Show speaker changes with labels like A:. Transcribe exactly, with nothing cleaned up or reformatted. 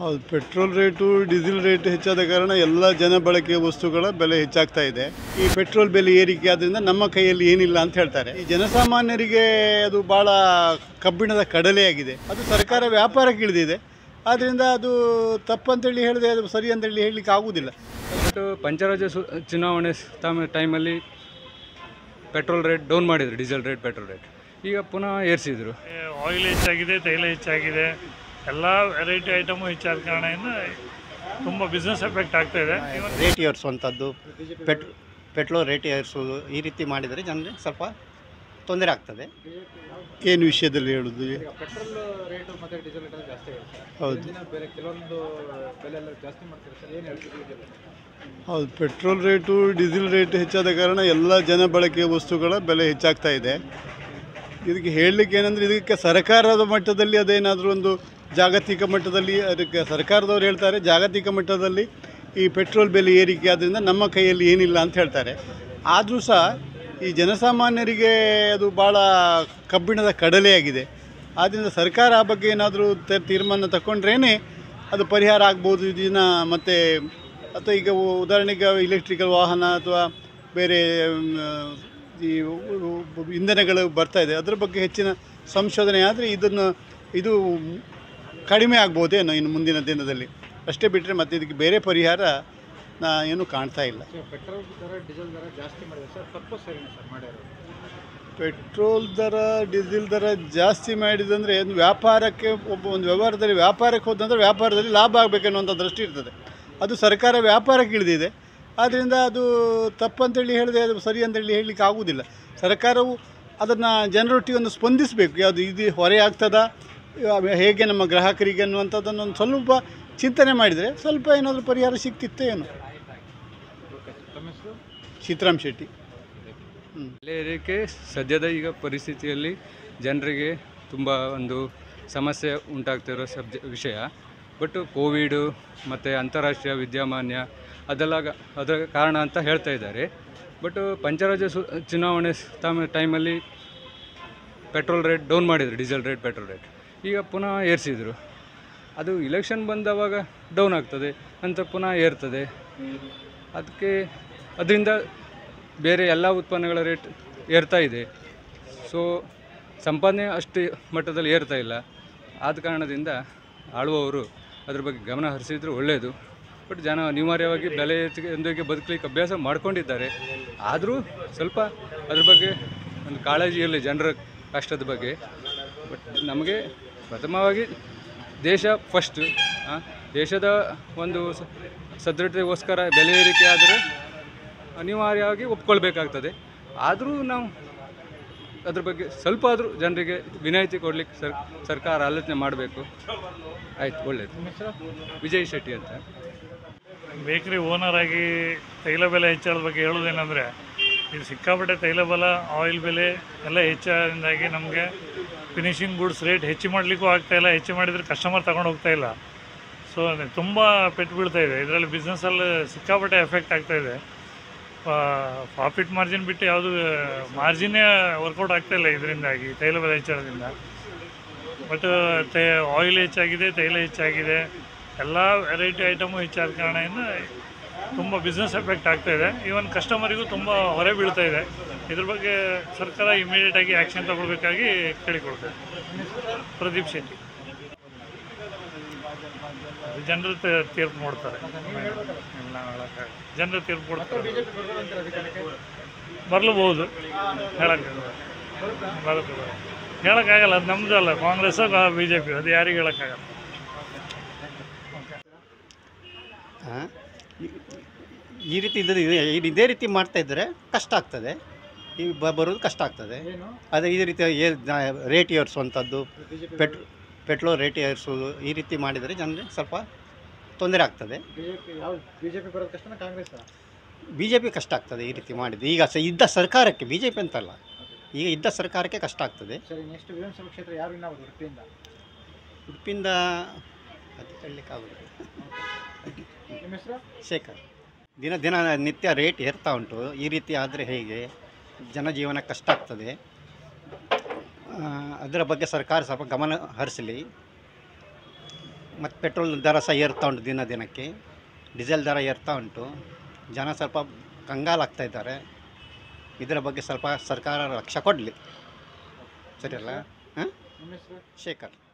A: ಹೌದು, petrol rate diesel rate ಹೆಚ್ಚಾದ ಕಾರಣ ಎಲ್ಲ ಜನ ಬಳಕೆಯ ವಸ್ತುಗಳ ಬೆಲೆ ಹೆಚ್ಚಾಗ್ತಾ ಇದೆ. ಈ ಪೆಟ್ರೋಲ್ ಬೆಲೆ ಏರಿಕೆ ಆದ್ದರಿಂದ ನಮ್ಮ ಕೈಯಲ್ಲಿ ಏನಿಲ್ಲ ಅಂತ ಹೇಳ್ತಾರೆ. ಈ ಜನಸಾಮಾನ್ಯರಿಗೆ ಅದು ಭಾಳ ಕಬ್ಬಿಣದ ಕಡಲೆಯಾಗಿದೆ. ಅದು ಸರ್ಕಾರ ವ್ಯಾಪಾರಕ್ಕೆ ಇಳಿದಿದೆ. ಆದ್ದರಿಂದ ಅದು ತಪ್ಪಂತೇಳಿ ಹೇಳಿದೆ, ಅದು ಸರಿ ಅಂತೇಳಿ ಹೇಳಲಿಕ್ಕೆ ಆಗುವುದಿಲ್ಲ.
B: ಬಟ್ ಪಂಚರಾಜ್ಯ ಸು ಚುನಾವಣೆ ತಮ್ಮ ಟೈಮಲ್ಲಿ ಪೆಟ್ರೋಲ್ ರೇಟ್ ಡೌನ್ ಮಾಡಿದರು, ಡೀಸೆಲ್ ರೇಟ್ ಪೆಟ್ರೋಲ್ ರೇಟ್ ಈಗ ಪುನಃ ಏರಿಸಿದರು.
C: ಆಯಿಲ್ ಹೆಚ್ಚಾಗಿದೆ, ತೈಲ ಹೆಚ್ಚಾಗಿದೆ, ಎಲ್ಲ ವೆರೈಟಿ ಐಟಮು ಹೆಚ್ಚಾದ ಕಾರಣದಿಂದ ತುಂಬ ಬಿಸ್ನೆಸ್ ಎಫೆಕ್ಟ್ ಆಗ್ತಾಯಿದೆ.
D: ರೇಟ್ ಏರಿಸುವಂಥದ್ದು, ಪೆಟ್ ಪೆಟ್ರೋಲ್ ರೇಟ್ ಏರಿಸೋದು, ಈ ರೀತಿ ಮಾಡಿದರೆ ಜನರಿಗೆ ಸ್ವಲ್ಪ ತೊಂದರೆ ಆಗ್ತದೆ.
A: ಏನು ವಿಷಯದಲ್ಲಿ ಹೇಳೋದು?
E: ಪೆಟ್ರೋಲ್ ರೇಟು ಮತ್ತು ಡೀಸೆಲ್ ರೇಟ್ ಜಾಸ್ತಿ ಆಗುತ್ತೆ.
A: ಹೌದು,
E: ಬೇರೆ ಕೆಲವೊಂದು ಬೆಲೆ ಎಲ್ಲ ಜಾಸ್ತಿ ಮಾಡ್ತಾರೆ ಸರ್, ಏನು ಹೇಳ್ತೀವಿ?
A: ಹೌದು, ಪೆಟ್ರೋಲ್ ರೇಟು ಡೀಸೆಲ್ ರೇಟ್ ಹೆಚ್ಚಾದ ಕಾರಣ ಎಲ್ಲ ಜನ ಬಳಕೆಯ ವಸ್ತುಗಳ ಬೆಲೆ ಹೆಚ್ಚಾಗ್ತಾ ಇದೆ. ಇದಕ್ಕೆ ಹೇಳಲಿಕ್ಕೆ ಏನಂದರೆ, ಇದಕ್ಕೆ ಸರ್ಕಾರದ ಮಟ್ಟದಲ್ಲಿ ಅದೇನಾದರೂ ಒಂದು ಜಾಗತಿಕ ಮಟ್ಟದಲ್ಲಿ ಅದಕ್ಕೆ ಸರ್ಕಾರದವ್ರು ಹೇಳ್ತಾರೆ, ಜಾಗತಿಕ ಮಟ್ಟದಲ್ಲಿ ಈ ಪೆಟ್ರೋಲ್ ಬೆಲೆ ಏರಿಕೆ ಆದ್ದರಿಂದ ನಮ್ಮ ಕೈಯಲ್ಲಿ ಏನಿಲ್ಲ ಅಂತ ಹೇಳ್ತಾರೆ. ಆದರೂ ಸಹ ಈ ಜನಸಾಮಾನ್ಯರಿಗೆ ಅದು ಭಾಳ ಕಬ್ಬಿಣದ ಕಡಲೆಯಾಗಿದೆ. ಆದ್ದರಿಂದ ಸರ್ಕಾರ ಆ ಬಗ್ಗೆ ಏನಾದರೂ ತೀರ್ಮಾನ ತಗೊಂಡ್ರೇ ಅದು ಪರಿಹಾರ ಆಗ್ಬೋದು ದಿನ. ಮತ್ತು ಅಥವಾ ಈಗ ಉದಾಹರಣೆಗೆ ಇಲೆಕ್ಟ್ರಿಕಲ್ ವಾಹನ ಅಥವಾ ಬೇರೆ ಈ ಇಂಧನಗಳು ಬರ್ತಾಯಿದೆ, ಅದರ ಬಗ್ಗೆ ಹೆಚ್ಚಿನ ಸಂಶೋಧನೆ ಆದರೆ ಇದನ್ನು ಇದು ಕಡಿಮೆ ಆಗ್ಬೋದೇನೋ ಇನ್ನು ಮುಂದಿನ ದಿನದಲ್ಲಿ. ಅಷ್ಟೇ ಬಿಟ್ಟರೆ ಮತ್ತೆ ಇದಕ್ಕೆ ಬೇರೆ ಪರಿಹಾರ ನಾ ಏನೂ ಕಾಣ್ತಾ ಇಲ್ಲ.
E: ಪೆಟ್ರೋಲ್ ದರ ಡೀಸೆಲ್ ದರ ಜಾಸ್ತಿ ಮಾಡಿದೆ ಸರ್, ಪರ್ಪಸ್ ಏನು ಸರ್ ಮಾಡ್ಯಾರ?
A: ಪೆಟ್ರೋಲ್ ದರ ಡೀಸೆಲ್ ದರ ಜಾಸ್ತಿ ಮಾಡಿದಂದರೆ ಒಂದು ವ್ಯಾಪಾರಕ್ಕೆ, ಒಬ್ಬ ಒಂದು ವ್ಯವಹಾರದಲ್ಲಿ ವ್ಯಾಪಾರಕ್ಕೆ ಹೋದಂದರೆ ವ್ಯಾಪಾರದಲ್ಲಿ ಲಾಭ ಆಗಬೇಕನ್ನುವಂಥ ದೃಷ್ಟಿ ಇರ್ತದೆ. ಅದು ಸರ್ಕಾರ ವ್ಯಾಪಾರಕ್ಕೆ ಇಳಿದಿದೆ. ಆದ್ದರಿಂದ ಅದು ತಪ್ಪಂತೇಳಿ ಹೇಳಿದೆ, ಅದು ಸರಿ ಅಂತೇಳಿ ಹೇಳಲಿಕ್ಕೆ ಆಗುವುದಿಲ್ಲ. ಸರ್ಕಾರವು ಅದನ್ನು ಜನರೊಟ್ಟಿಗೆ ಒಂದು ಸ್ಪಂದಿಸಬೇಕು. ಯಾವುದು ಇದು ಹೊರೆ ಆಗ್ತದಾ, ಹೇಗೆ ನಮ್ಮ ಗ್ರಾಹಕರಿಗೆ ಅನ್ನುವಂಥದ್ದನ್ನು ಒಂದು ಸ್ವಲ್ಪ ಚಿಂತನೆ ಮಾಡಿದರೆ ಸ್ವಲ್ಪ ಏನಾದರೂ ಪರಿಹಾರ ಸಿಗ್ತಿತ್ತೋ ಏನು. ಸೀತಾರಾಮ್ ಶೆಟ್ಟಿ.
B: ಬೆಲೆ ಏರಿಕೆ ಸದ್ಯದ ಈಗ ಪರಿಸ್ಥಿತಿಯಲ್ಲಿ ಜನರಿಗೆ ತುಂಬ ಒಂದು ಸಮಸ್ಯೆ ಉಂಟಾಗ್ತಿರೋ ಸಬ್ಜೆ ವಿಷಯ. ಬಟ್ ಕೋವಿಡು ಮತ್ತು ಅಂತಾರಾಷ್ಟ್ರೀಯ ವಿದ್ಯಮಾನ್ಯ ಅದೆಲ್ಲ ಅದರ ಕಾರಣ ಅಂತ ಹೇಳ್ತಾ ಇದ್ದಾರೆ. ಬಟ್ ಪಂಚರಾಜ್ಯ ಸು ಚುನಾವಣೆ ತಮ್ಮ ಟೈಮಲ್ಲಿ ಪೆಟ್ರೋಲ್ ರೇಟ್ ಡೌನ್ ಮಾಡಿದರು, ಡೀಸೆಲ್ ರೇಟ್ ಪೆಟ್ರೋಲ್ ರೇಟ್ ಈಗ ಪುನಃ ಏರಿಸಿದರು. ಅದು ಇಲೆಕ್ಷನ್ ಬಂದವಾಗ ಡೌನ್ ಆಗ್ತದೆ ಅಂತ ಪುನಃ ಏರ್ತದೆ. ಅದಕ್ಕೆ ಅದರಿಂದ ಬೇರೆ ಎಲ್ಲ ಉತ್ಪನ್ನಗಳ ರೇಟ್ ಏರ್ತಾ ಇದೆ. ಸೊ ಸಂಪಾದನೆ ಅಷ್ಟು ಮಟ್ಟದಲ್ಲಿ ಏರ್ತಾ ಇಲ್ಲ. ಆದ ಕಾರಣದಿಂದ ಆಳುವವರು ಅದ್ರ ಬಗ್ಗೆ ಗಮನ ಹರಿಸಿದ್ರು ಒಳ್ಳೆಯದು. ಬಟ್ ಜನ ಅನಿವಾರ್ಯವಾಗಿ ಬೆಲೆ ಹೆಚ್ಚಿಗೆ ಬದುಕಲಿಕ್ಕೆ ಅಭ್ಯಾಸ ಮಾಡ್ಕೊಂಡಿದ್ದಾರೆ. ಆದರೂ ಸ್ವಲ್ಪ ಅದ್ರ ಬಗ್ಗೆ ಒಂದು ಕಾಳಜಿ ಇರಲಿ ಜನರ ಕಷ್ಟದ ಬಗ್ಗೆ. ಬಟ್ ನಮಗೆ ಪ್ರಥಮವಾಗಿ ದೇಶ ಫಸ್ಟ್, ದೇಶದ ಒಂದು ಸದೃಢತೆಗೋಸ್ಕರ ಬೆಲೆ ಏರಿಕೆ ಆದರೆ ಅನಿವಾರ್ಯವಾಗಿ ಒಪ್ಕೊಳ್ಬೇಕಾಗ್ತದೆ. ಆದರೂ ನಾವು ಅದ್ರ ಬಗ್ಗೆ ಸ್ವಲ್ಪ ಆದರೂ ಜನರಿಗೆ ವಿನಾಯಿತಿ ಕೊಡಲಿಕ್ಕೆ ಸರ್ ಸರ್ಕಾರ ಆಲೋಚನೆ ಮಾಡಬೇಕು. ಆಯಿತು, ಒಳ್ಳೆಯದು. ವಿಜಯ್ ಶೆಟ್ಟಿ ಅಂತ.
C: ಬೇಕ್ರಿ ಓನರ್ ಆಗಿ ತೈಲ ಬೆಲೆ ಹೆಚ್ಚಾದ ಬಗ್ಗೆ ಹೇಳೋದೇನೆಂದರೆ, ಇದು ಸಿಕ್ಕಾಪಟ್ಟೆ ತೈಲ ಬೆಲೆ, ಆಯಿಲ್ ಬೆಲೆ ಎಲ್ಲ ಹೆಚ್ಚಾದಿಂದಾಗಿ ನಮಗೆ ಫಿನಿಷಿಂಗ್ ಗುಡ್ಸ್ ರೇಟ್ ಹೆಚ್ಚು ಮಾಡಲಿಕ್ಕೂ ಆಗ್ತಾಯಿಲ್ಲ. ಹೆಚ್ಚು ಮಾಡಿದರೆ ಕಸ್ಟಮರ್ ತಗೊಂಡು ಹೋಗ್ತಾಯಿಲ್ಲ. ಸೊ ತುಂಬ ಪೆಟ್ಟು ಬೀಳ್ತಾಯಿದೆ. ಇದರಲ್ಲಿ ಬಿಸ್ನೆಸ್ಸಲ್ಲಿ ಸಿಕ್ಕಾಪಟ್ಟೆ ಎಫೆಕ್ಟ್ ಆಗ್ತಾಯಿದೆ. ಪ್ರಾಫಿಟ್ ಮಾರ್ಜಿನ್ ಬಿಟ್ಟು ಯಾವುದು ಮಾರ್ಜಿನ್ನೇ ವರ್ಕೌಟ್ ಆಗ್ತಾಯಿಲ್ಲ ಇದರಿಂದಾಗಿ, ತೈಲ ಬೆಲೆ ಹೆಚ್ಚಾಗೋದ್ರಿಂದ. ಬಟ್ ತೈ ಆಯಿಲ್ ಹೆಚ್ಚಾಗಿದೆ, ತೈಲ ಹೆಚ್ಚಾಗಿದೆ, ಎಲ್ಲ ವೆರೈಟಿ ಐಟಮು ಹೆಚ್ಚಾದ ಕಾರಣದಿಂದ ತುಂಬ ಬಿಸ್ನೆಸ್ ಎಫೆಕ್ಟ್ ಆಗ್ತಾಯಿದೆ. ಈವನ್ ಕಸ್ಟಮರಿಗೂ ತುಂಬ ಹೊರೆ ಬೀಳ್ತಾ ಇದೆ. ಇದ್ರ ಬಗ್ಗೆ ಸರ್ಕಾರ ಇಮಿಡಿಯೇಟಾಗಿ ಆ್ಯಕ್ಷನ್ ತಗೊಳ್ಬೇಕಾಗಿ ಕೇಳಿಕೊಳ್ತೇವೆ. ಪ್ರದೀಪ್ ಶೆಟ್ಟಿ. ಜನರು ತೀರ್ಪು ಮಾಡ್ತಾರೆ, ಎಲ್ಲ ಹೇಳೋಕ್ಕಾಗ ಜನರು ತೀರ್ಪು ಕೊಡ್ತಾರೆ. ಬರಲೂಬಹುದು, ಹೇಳೋಕ್ಕಾಗಲ್ಲ ಹೇಳೋಕ್ಕಾಗಲ್ಲ ಅದು ನಮ್ಮದು ಅಲ್ಲ, ಕಾಂಗ್ರೆಸ್ ಬಿ ಜೆ ಪಿ, ಅದು ಯಾರಿಗೂ ಹೇಳೋಕ್ಕಾಗಲ್ಲ.
D: ಈ ರೀತಿ ಇದ್ದರೆ ಇದೇ ರೀತಿ ಮಾಡ್ತಾಯಿದ್ರೆ ಕಷ್ಟ ಆಗ್ತದೆ. ಈ ಬರೋದು ಕಷ್ಟ ಆಗ್ತದೆ. ಅದೇ ಈ ರೀತಿ ರೇಟ್ ಏರಿಸುವಂಥದ್ದು, ಪೆಟ್ ಪೆಟ್ರೋಲ್ ರೇಟ್ ಏರಿಸೋದು, ಈ ರೀತಿ ಮಾಡಿದರೆ ಜನರಿಗೆ ಸ್ವಲ್ಪ ತೊಂದರೆ ಆಗ್ತದೆ.
E: ಬಿ ಜೆ ಪಿ ಬರೋದು ಕಷ್ಟ, ಕಾಂಗ್ರೆಸ್
D: ಬಿ ಜೆ ಪಿ ಕಷ್ಟ ಆಗ್ತದೆ ಈ ರೀತಿ ಮಾಡಿದ್ದು. ಈಗ ಸ ಇದ್ದ ಸರ್ಕಾರಕ್ಕೆ, ಬಿ ಜೆ ಪಿ ಅಂತಲ್ಲ, ಈಗ ಇದ್ದ ಸರ್ಕಾರಕ್ಕೆ ಕಷ್ಟ ಆಗ್ತದೆ.
E: ಸರಿ, ನೆಕ್ಸ್ಟ್ ವಿಧಾನಸಭಾ ಕ್ಷೇತ್ರ ಯಾರು ವಿನ್ ಆಗೋದು ಉಡುಪಿಯಿಂದ?
D: ಉಡುಪಿಯಿಂದ ಅದು ಹೇಳಲಿಕ್ಕಾಗೋದು.
E: ನಿಮ್ಮ ಹೆಸರು?
D: ಶೇಖರ್. ದಿನ ದಿನ ನಿತ್ಯ ರೇಟ್ ಏರ್ತಾ ಉಂಟು. ಈ ರೀತಿ ಆದರೆ ಹೇಗೆ? ಜನಜೀವನ ಕಷ್ಟ ಆಗ್ತದೆ. ಅದರ ಬಗ್ಗೆ ಸರ್ಕಾರ ಸ್ವಲ್ಪ ಗಮನ ಹರಿಸಲಿ. ಮತ್ತು ಪೆಟ್ರೋಲ್ ದರ ಸಹ ಏರ್ತಾ ಉಂಟು ದಿನ ದಿನಕ್ಕೆ, ಡೀಸೆಲ್ ದರ ಏರ್ತಾ ಉಂಟು. ಜನ ಸ್ವಲ್ಪ ಕಂಗಾಲಾಗ್ತಾ ಇದ್ದಾರೆ. ಇದರ ಬಗ್ಗೆ ಸ್ವಲ್ಪ ಸರ್ಕಾರ ಲಕ್ಷ್ಯ ಕೊಡಲಿ, ಸರಿಯಲ್ಲ? ಹಾಂ,
E: ನಿಮ್ಮ ಹೆಸರು?
D: ಶೇಖರ್.